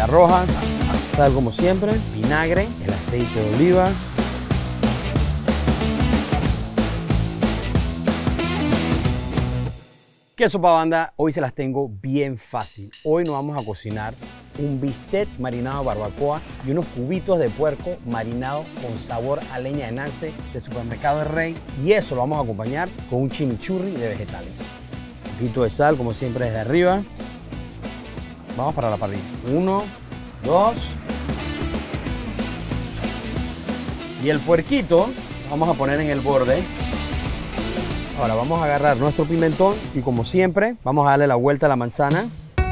cebolla roja, sal como siempre, vinagre, el aceite de oliva. ¿Qué sopa, banda? Hoy se las tengo bien fácil. Hoy nos vamos a cocinar un bistec marinado de barbacoa y unos cubitos de puerco marinados con sabor a leña de nance de supermercado del Rey. Y eso lo vamos a acompañar con un chimichurri de vegetales. Un poquito de sal, como siempre, desde arriba. Vamos para la parrilla. 1, 2. Y el puerquito vamos a poner en el borde. Ahora vamos a agarrar nuestro pimentón y, como siempre, vamos a darle la vuelta a la manzana.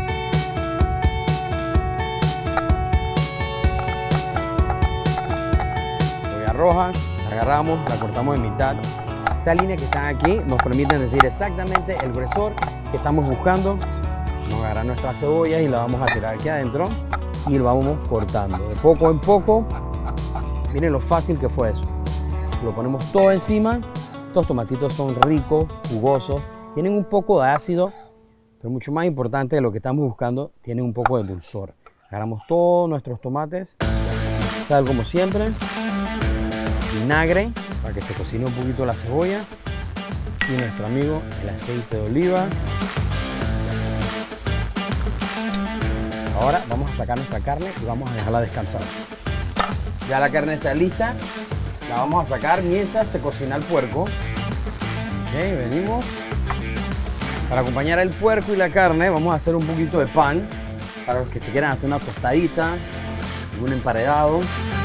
Cebolla roja, la agarramos, la cortamos en mitad. Esta línea que están aquí nos permite decir exactamente el gruesor que estamos buscando. Vamos a agarrar nuestras cebollas y la vamos a tirar aquí adentro y lo vamos cortando de poco en poco. Miren lo fácil que fue eso. Lo ponemos todo encima. Estos tomatitos son ricos, jugosos, tienen un poco de ácido, pero mucho más importante de lo que estamos buscando, tienen un poco de dulzor. Agarramos todos nuestros tomates, sal como siempre, vinagre para que se cocine un poquito la cebolla y nuestro amigo el aceite de oliva. Ahora vamos a sacar nuestra carne y vamos a dejarla descansar. Ya la carne está lista. La vamos a sacar mientras se cocina el puerco. Ok, venimos. Para acompañar el puerco y la carne vamos a hacer un poquito de pan. Para los que se quieran hacer una tostadita, un emparedado.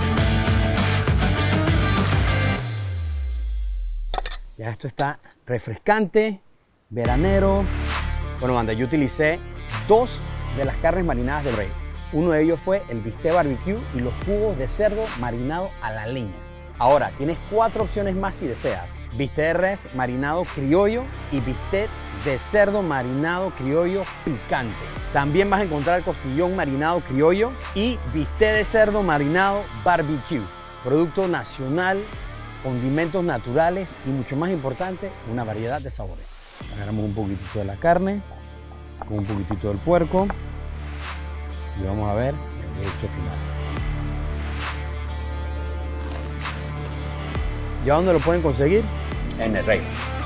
Ya esto está refrescante, veranero. Bueno, banda, yo utilicé 2 de las carnes marinadas del Rey. Uno de ellos fue el bistec barbecue y los jugos de cerdo marinado a la leña. Ahora, tienes 4 opciones más si deseas. Bistec de res marinado criollo y bistec de cerdo marinado criollo picante. También vas a encontrar costillón marinado criollo y bistec de cerdo marinado barbecue. Producto nacional, condimentos naturales y, mucho más importante, una variedad de sabores. Agarramos un poquitito de la carne con un poquitito del puerco y vamos a ver el producto final. ¿Ya dónde lo pueden conseguir? En el Rey.